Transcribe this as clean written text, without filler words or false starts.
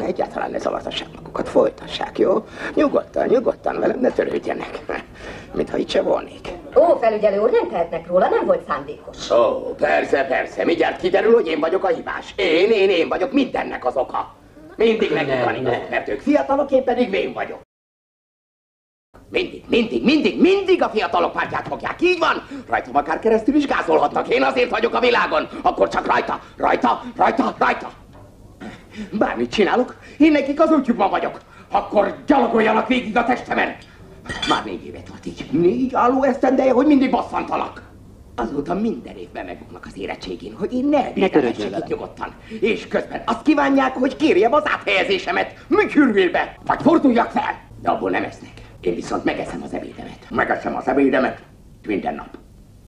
egyáltalán ne zavartassák magukat, folytassák, jó? Nyugodtan velem ne törődjenek. Mintha itt se volnék. Ó, felügyelő úr, nem tehetnek róla, nem volt szándékos. Ó, persze, mindjárt kiderül, hogy én vagyok a hibás. Én vagyok mindennek az oka. Mindig nekik van, mert ők fiatalok, én pedig vén vagyok. Mindig a fiatalok pártját fogják, így van? Rajtam akár keresztül is gázolhatnak, én azért vagyok a világon, akkor csak rajta. Bármit csinálok, én nekik az útjukban vagyok, akkor gyalogoljanak végig a testemen. Már 4 évet volt így, 4 álló esztendeje, hogy mindig basszantalak. Azóta minden évben megbuknak az érettségén, hogy én ne védelmesek itt nyugodtan. És közben azt kívánják, hogy kérjem az áthelyezésemet Műhürvélbe, vagy forduljak fel. De abból nem esznek. Én viszont megeszem az ebédemet. Minden nap.